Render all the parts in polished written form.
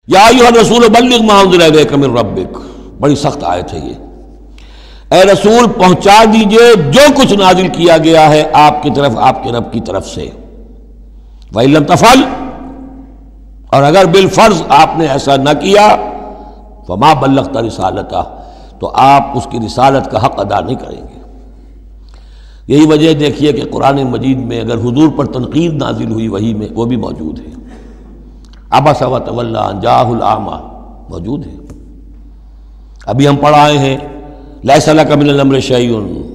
یا ایھا الرسول بلغ ما انزل الیک من ربک، بڑی سخت آیت ہے یہ۔ اے رسول پہنچا دیجئے جو کچھ نازل کیا گیا ہے آپ کی طرف آپ کے رب کی طرف سے۔ وَإِن لَّمْ تَفْعَلْ، اور اگر بالفرض آپ نے ایسا نہ کیا، فَمَا بَلَّغْتَ رِسَالَتَهُ، تو آپ اس کی رسالت کا حق ادا نہیں کریں گے۔ یہی وجہ دیکھیے کہ قرآن مجید میں اگر حضور پر تنقید نازل ہوئی وحی میں، وہ بھی موجود ہے۔ عبس وتولی ان جاءہ الاعمی موجود ہے۔ ابھی ہم پڑھ آئے ہیں لیس لک من الامر شیء،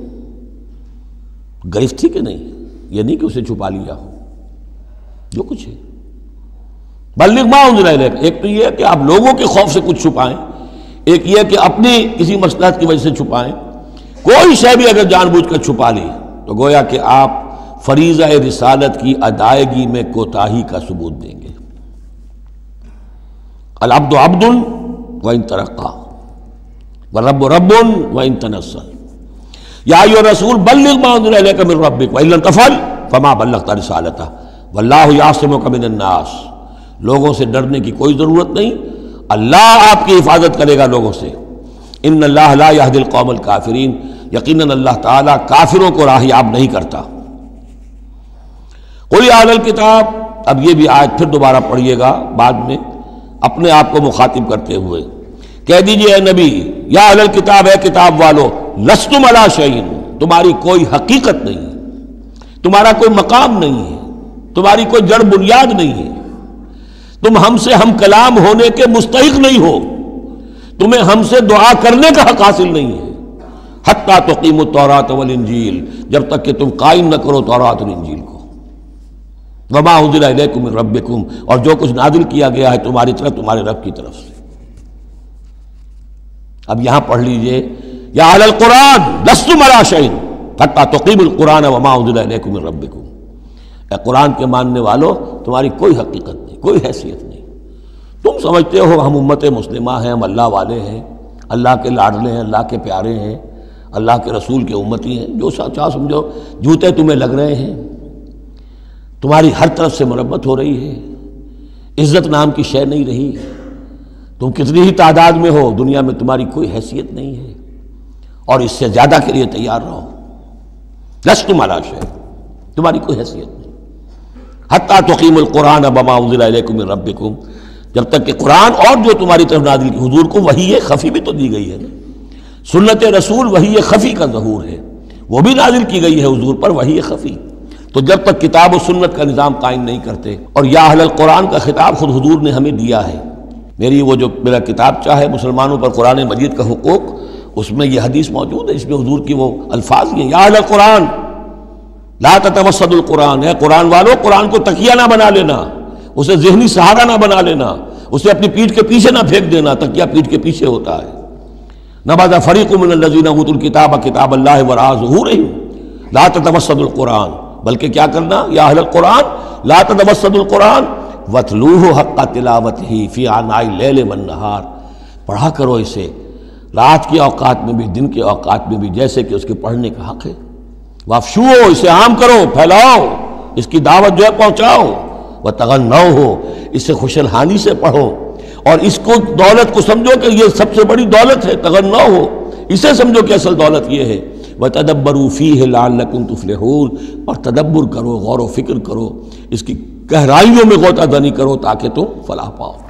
گرفت تھی کہ نہیں؟ یہ نہیں کہ اسے چھپا لیا ہو، جو کچھ ہے۔ بلغ ما انزل الیک، ایک تو یہ ہے کہ آپ لوگوں کے خوف سے کچھ چھپائیں، ایک یہ کہ اپنی کسی مصلحت کی وجہ سے چھپائیں۔ کوئی شے بھی اگر جان بوجھ کر چھپا لی تو گویا کہ آپ فریضہ رسالت کی ادائیگی میں کوتاہی کا ثبوت دیں گے۔ العبد عبد وان ترقى والرب رب وان تنزل یا ایھا الرسول بلغ ما انزل الیک من ربک وان لم تفعل فما بلغت رسالتہ واللہ یعصمک من الناس۔ لوگوں سے ڈرنے کی کوئی ضرورت نہیں، اللہ آپ کی حفاظت کرے گا لوگوں سے۔ ان اللہ لا یہدی القوم الکافرین، یقیناً اللہ تعالیٰ کافروں کو راہیاب نہیں کرتا۔ قل یا اہل الکتاب، اب یہ بھی آیت پھر دوبارہ پڑھیے گا بعد میں اپنے آپ کو مخاطب کرتے ہوئے، کہہ دیجئے اے نبی، یا اہل الکتاب، اے کتاب والو، لستم علی شیء، تمہاری کوئی حقیقت نہیں ہے، تمہارا کوئی مقام نہیں ہے، تمہاری کوئی جڑ بنیاد نہیں ہے، تم ہم سے ہم کلام ہونے کے مستحق نہیں ہو، تمہیں ہم سے دعا کرنے کا حق حاصل نہیں ہے۔ حتی تقیموا التوراۃ والانجیل، جب تک کہ تم قائم نہ کرو تورات اور انجیل کو۔ وما انزل الیکم من ربکم، اور جو کچھ نازل کیا گیا ہے تمہاری طرف تمہارے رب کی طرف سے۔ اب یہاں پڑھ لیجئے، یا اہل القرآن لستم علی شیء حتی تقیموا القرآن وما انزل الیکم من ربکم۔ اے قرآن کے ماننے والو، تمہاری کوئی حقیقت نہیں، کوئی حیثیت نہیں۔ تم سمجھتے ہو ہم امت مسلمہ ہیں، ہم اللہ والے ہیں، اللہ کے لاڈلے ہیں، اللہ کے پیارے ہیں، اللہ کے رسول کے امتی ہیں، جو چاہو سمجھو، جوتے تمہیں لگ رہے ہیں، تمہاری ہر طرف سے مرمت ہو رہی ہے، عزت نام کی شے نہیں رہی، تم کتنی ہی تعداد میں ہو، دنیا میں تمہاری کوئی حیثیت نہیں ہے، اور اس سے زیادہ کے لیے تیار رہو۔ لستم علی شیء، تمہاری کوئی حیثیت نہیں۔ حتی تقیموا القرآن وما انزل الیکم من ربکم، جب تک کہ قرآن اور جو تمہاری طرف نازل کی، حضور کو وحی خفی بھی تو دی گئی ہے نا، سنت رسول وحی خفی کا ظہور ہے، وہ بھی نازل کی گئی ہے حضور پر وحی خفی۔ تو جب تک کتاب و سنت کا نظام قائم نہیں کرتے، اور یا اہل القرآن کا خطاب خود حضور نے ہمیں دیا ہے، میرا کتاب چاہے مسلمانوں پر قرآن مجید کا حقوق، اس میں یہ حدیث موجود ہے، اس میں حضور کی وہ الفاظ ہیں، یا اہل القرآن لا تتوسدوا القرآن، اے قرآن والو، قرآن کو تکیہ نہ بنا لینا، اسے ذہنی سہارا نہ بنا لینا، اسے اپنی پیٹھ کے پیچھے نہ پھینک دینا، تکیہ پیٹھ کے پیچھے ہوتا ہے۔ نبذ فریق من الذین اوتوا الکتاب کتاب اللہ وراء ظہورہم لا تتوسدوا القرآن، بلکہ کیا کرنا، یا اہل القرآن لا تتوسدوا القرآن واتلوہ حق تلاوتہ فی آناء اللیل والنہار، پڑھا کرو اسے رات کے اوقات میں بھی دن کے اوقات میں بھی جیسے کہ اس کے پڑھنے کا حق ہے۔ وافشوہ، اسے عام کرو، پھیلاؤ، اس کی دعوت جو ہے پہنچاؤ۔ وتغنوہ، اسے خوش الحانی سے پڑھو، اور اس کو دولت کو سمجھو کہ یہ سب سے بڑی دولت ہے، تغنوہ، اسے سمجھو کہ اصل دولت یہ ہے۔ وتدبروا فیہ لعلکم تفلحون، اور تدبر کرو، غور و فکر کرو، اس کی گہرائیوں میں غوطہ زنی کرو تاکہ تم فلاح پاؤ۔